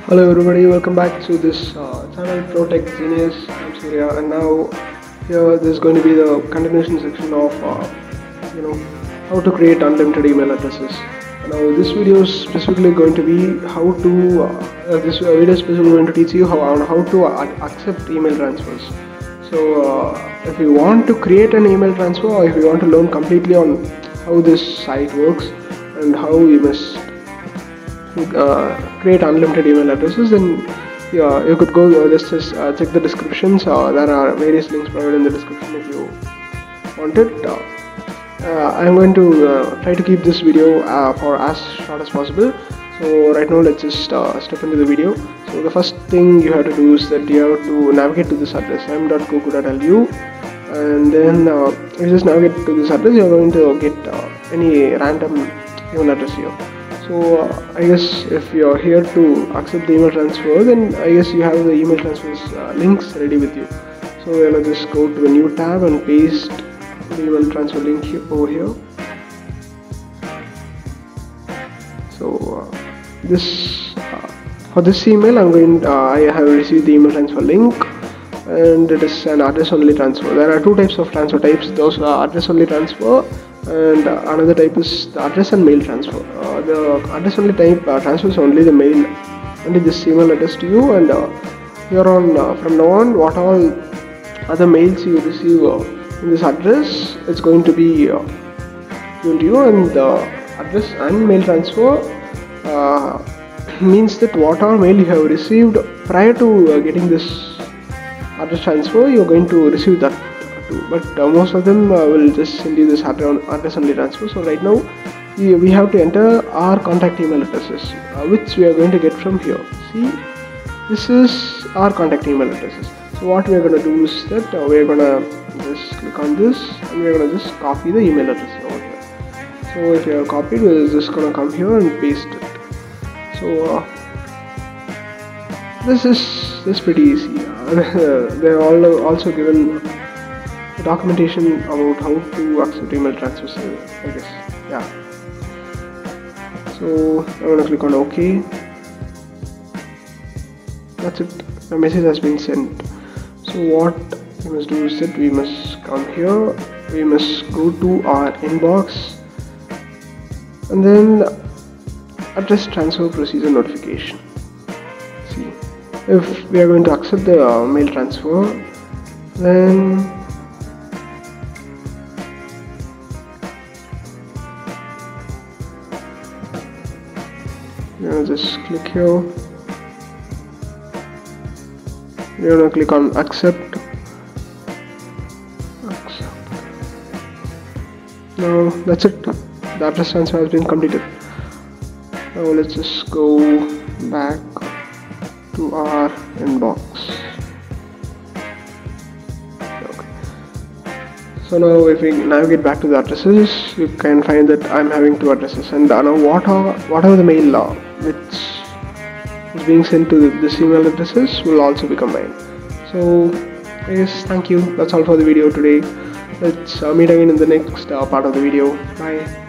Hello everybody, welcome back to this channel Protech Genius. I'm Surya, and now here this is going to be the continuation section of how to create unlimited email addresses. Now this video is specifically going to be how to this video is specifically going to teach you how to accept email transfers. So if you want to create an email transfer, or if you want to learn completely on how this site works and how you must create unlimited email addresses, then you could go just check the descriptions. There are various links provided in the description if you want it. I'm going to try to keep this video for as short as possible. So right now let's just step into the video. So the first thing you have to do is that you have to navigate to this address m.goku.lu, and then if you just navigate to this address, you're going to get any random email address here. So I guess if you're here to accept the email transfer, then I guess you have the email transfers links ready with you. So we're gonna just go to a new tab and paste the email transfer link over here. So for this email, I have received the email transfer link, and it is an address only transfer. There are two types of transfer types. Those are address only transfer, and another type is the address and mail transfer. The address only type transfers only the mail, only this email address to you, and here on from now on, what all other mails you receive in this address, it's going to be given to you. And the address and mail transfer means that what all mail you have received prior to getting this address transfer, you're going to receive that too. But most of them will just send you this address only transfer. So right now we have to enter our contact email addresses, which we are going to get from here. See, this is our contact email addresses. So what we are going to do is that we are going to just click on this, and we are going to just copy the email address over here. So if you have copied, we're just going to come here and paste it. So this is pretty easy. They are also given documentation about how to accept email transfers, I guess. Yeah. So I'm going to click on OK. That's it. The message has been sent. So what we must do is that we must come here. We must go to our inbox, and then address transfer procedure notification. See, if we are going to accept the mail transfer, then you're gonna just click here. You're gonna click on accept. Now that's it. The address transfer has been completed. Now let's just go back to our inbox. Okay. So now if we navigate back to the addresses, you can find that I'm having two addresses, and now what are the mail which is being sent to this email addresses will also become mine. So I guess thank you. That's all for the video today. Let's meet again in the next part of the video. Bye.